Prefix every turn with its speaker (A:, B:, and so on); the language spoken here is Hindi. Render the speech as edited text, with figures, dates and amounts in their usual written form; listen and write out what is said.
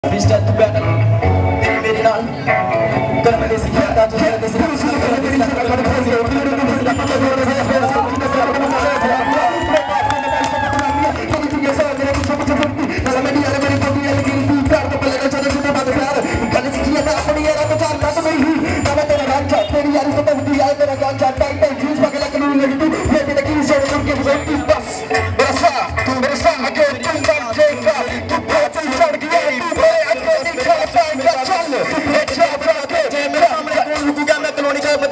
A: freestyle to battle तेरे मेरे नाल कर मैं देसी खेलता जो तेरे देसी